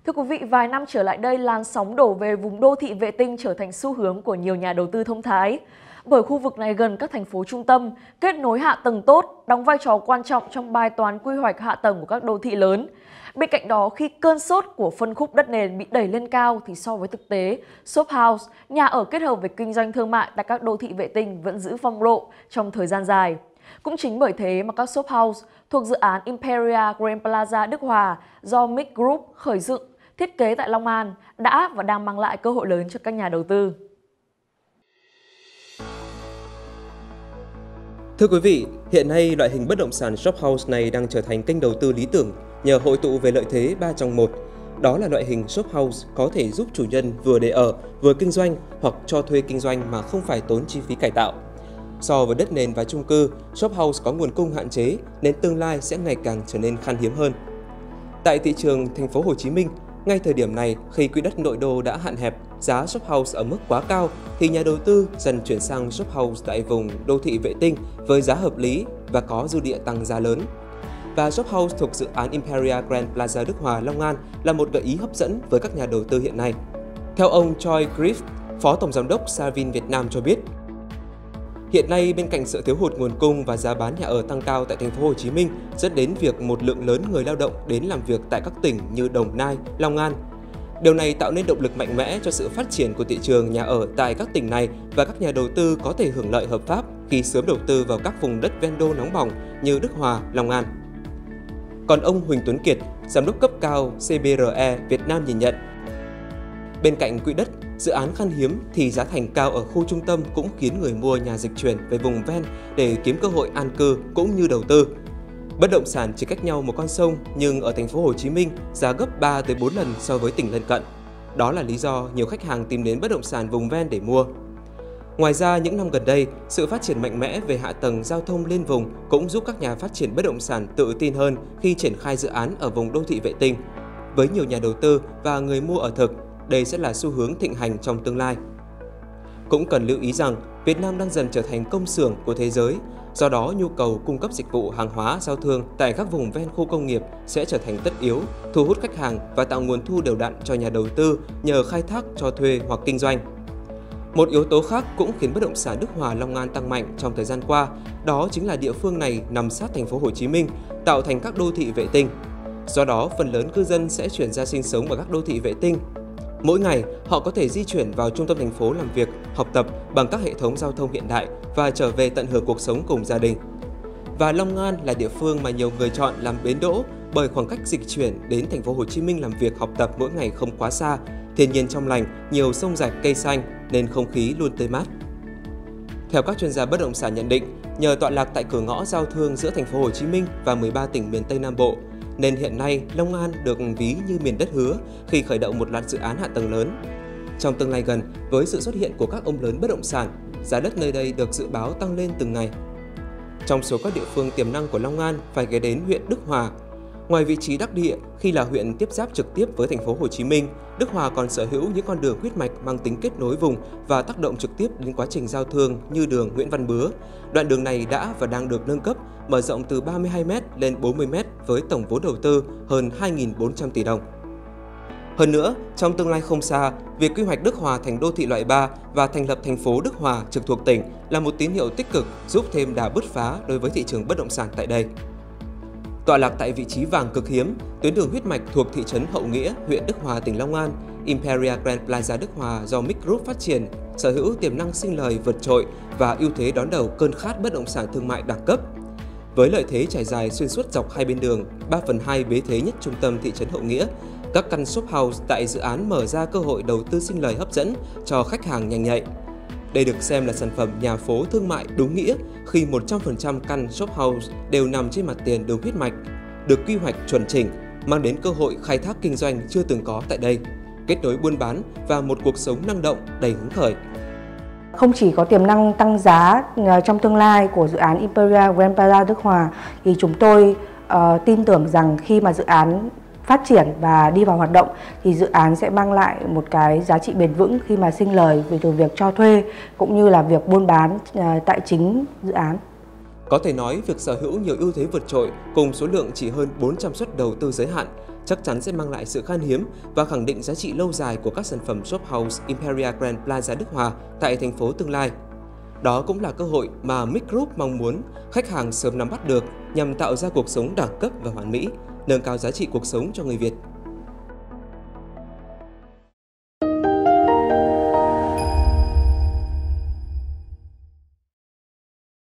Thưa quý vị, vài năm trở lại đây, làn sóng đổ về vùng đô thị vệ tinh trở thành xu hướng của nhiều nhà đầu tư thông thái. Bởi khu vực này gần các thành phố trung tâm, kết nối hạ tầng tốt, đóng vai trò quan trọng trong bài toán quy hoạch hạ tầng của các đô thị lớn. Bên cạnh đó, khi cơn sốt của phân khúc đất nền bị đẩy lên cao thì so với thực tế, shop house, nhà ở kết hợp với kinh doanh thương mại tại các đô thị vệ tinh vẫn giữ phong độ trong thời gian dài. Cũng chính bởi thế mà các shop house thuộc dự án Imperial Grand Plaza Đức Hòa do Mix Group khởi dựng, thiết kế tại Long An đã và đang mang lại cơ hội lớn cho các nhà đầu tư. Thưa quý vị, hiện nay loại hình bất động sản shop house này đang trở thành kênh đầu tư lý tưởng nhờ hội tụ về lợi thế 3 trong 1. Đó là loại hình shop house có thể giúp chủ nhân vừa để ở, vừa kinh doanh hoặc cho thuê kinh doanh mà không phải tốn chi phí cải tạo. So với đất nền và chung cư, shop house có nguồn cung hạn chế nên tương lai sẽ ngày càng trở nên khan hiếm hơn. Tại thị trường thành phố Hồ Chí Minh, ngay thời điểm này khi quỹ đất nội đô đã hạn hẹp, giá shop house ở mức quá cao thì nhà đầu tư dần chuyển sang shop house tại vùng đô thị vệ tinh với giá hợp lý và có dư địa tăng giá lớn. Và shop house thuộc dự án Imperial Grand Plaza Đức Hòa, Long An là một gợi ý hấp dẫn với các nhà đầu tư hiện nay. Theo ông Choi Griff, Phó Tổng Giám đốc Savin Việt Nam cho biết, hiện nay bên cạnh sự thiếu hụt nguồn cung và giá bán nhà ở tăng cao tại thành phố Hồ Chí Minh dẫn đến việc một lượng lớn người lao động đến làm việc tại các tỉnh như Đồng Nai, Long An. Điều này tạo nên động lực mạnh mẽ cho sự phát triển của thị trường nhà ở tại các tỉnh này và các nhà đầu tư có thể hưởng lợi hợp pháp khi sớm đầu tư vào các vùng đất ven đô nóng bỏng như Đức Hòa, Long An. Còn ông Huỳnh Tuấn Kiệt, Giám đốc cấp cao CBRE Việt Nam nhìn nhận, bên cạnh quỹ đất, dự án khan hiếm thì giá thành cao ở khu trung tâm cũng khiến người mua nhà dịch chuyển về vùng ven để kiếm cơ hội an cư cũng như đầu tư. Bất động sản chỉ cách nhau một con sông nhưng ở thành phố Hồ Chí Minh giá gấp 3 tới 4 lần so với tỉnh lân cận. Đó là lý do nhiều khách hàng tìm đến bất động sản vùng ven để mua. Ngoài ra, những năm gần đây, sự phát triển mạnh mẽ về hạ tầng giao thông liên vùng cũng giúp các nhà phát triển bất động sản tự tin hơn khi triển khai dự án ở vùng đô thị vệ tinh. Với nhiều nhà đầu tư và người mua ở thực, đây sẽ là xu hướng thịnh hành trong tương lai. Cũng cần lưu ý rằng, Việt Nam đang dần trở thành công xưởng của thế giới, do đó nhu cầu cung cấp dịch vụ hàng hóa giao thương tại các vùng ven khu công nghiệp sẽ trở thành tất yếu, thu hút khách hàng và tạo nguồn thu đều đặn cho nhà đầu tư nhờ khai thác cho thuê hoặc kinh doanh. Một yếu tố khác cũng khiến bất động sản Đức Hòa, Long An tăng mạnh trong thời gian qua, đó chính là địa phương này nằm sát thành phố Hồ Chí Minh, tạo thành các đô thị vệ tinh. Do đó, phần lớn cư dân sẽ chuyển ra sinh sống ở các đô thị vệ tinh. Mỗi ngày, họ có thể di chuyển vào trung tâm thành phố làm việc, học tập bằng các hệ thống giao thông hiện đại và trở về tận hưởng cuộc sống cùng gia đình. Và Long An là địa phương mà nhiều người chọn làm bến đỗ bởi khoảng cách dịch chuyển đến thành phố Hồ Chí Minh làm việc học tập mỗi ngày không quá xa, thiên nhiên trong lành, nhiều sông rạch cây xanh nên không khí luôn tươi mát. Theo các chuyên gia bất động sản nhận định, nhờ tọa lạc tại cửa ngõ giao thương giữa thành phố Hồ Chí Minh và 13 tỉnh miền Tây Nam Bộ, nên hiện nay Long An được ví như miền đất hứa khi khởi động một loạt dự án hạ tầng lớn. Trong tương lai gần, với sự xuất hiện của các ông lớn bất động sản, giá đất nơi đây được dự báo tăng lên từng ngày. Trong số các địa phương tiềm năng của Long An phải kể đến huyện Đức Hòa. Ngoài vị trí đắc địa khi là huyện tiếp giáp trực tiếp với thành phố Hồ Chí Minh, Đức Hòa còn sở hữu những con đường huyết mạch mang tính kết nối vùng và tác động trực tiếp đến quá trình giao thương như đường Nguyễn Văn Bứa. Đoạn đường này đã và đang được nâng cấp, mở rộng từ 32m lên 40m với tổng vốn đầu tư hơn 2.400 tỷ đồng. Hơn nữa, trong tương lai không xa, việc quy hoạch Đức Hòa thành đô thị loại 3 và thành lập thành phố Đức Hòa trực thuộc tỉnh là một tín hiệu tích cực giúp thêm đà bứt phá đối với thị trường bất động sản tại đây. Tọa lạc tại vị trí vàng cực hiếm, tuyến đường huyết mạch thuộc thị trấn Hậu Nghĩa, huyện Đức Hòa, tỉnh Long An, Imperial Grand Plaza Đức Hòa do Mix Group phát triển, sở hữu tiềm năng sinh lời vượt trội và ưu thế đón đầu cơn khát bất động sản thương mại đẳng cấp. Với lợi thế trải dài xuyên suốt dọc hai bên đường, 3/2 bế thế nhất trung tâm thị trấn Hậu Nghĩa, các căn shop house tại dự án mở ra cơ hội đầu tư sinh lời hấp dẫn cho khách hàng nhanh nhạy. Đây được xem là sản phẩm nhà phố thương mại đúng nghĩa khi 100% căn shop house đều nằm trên mặt tiền đường huyết mạch, được quy hoạch chuẩn chỉnh, mang đến cơ hội khai thác kinh doanh chưa từng có tại đây, kết nối buôn bán và một cuộc sống năng động đầy hứng khởi. Không chỉ có tiềm năng tăng giá trong tương lai của dự án Imperial Grand Plaza Đức Hòa, thì chúng tôi tin tưởng rằng khi mà dự án phát triển và đi vào hoạt động thì dự án sẽ mang lại một cái giá trị bền vững khi mà sinh lời từ việc cho thuê cũng như là việc buôn bán tại chính dự án. Có thể nói, việc sở hữu nhiều ưu thế vượt trội cùng số lượng chỉ hơn 400 suất đầu tư giới hạn chắc chắn sẽ mang lại sự khan hiếm và khẳng định giá trị lâu dài của các sản phẩm shop house Imperial Grand Plaza Đức Hòa tại thành phố tương lai. Đó cũng là cơ hội mà MIC Group mong muốn khách hàng sớm nắm bắt được nhằm tạo ra cuộc sống đẳng cấp và hoàn mỹ, nâng cao giá trị cuộc sống cho người Việt.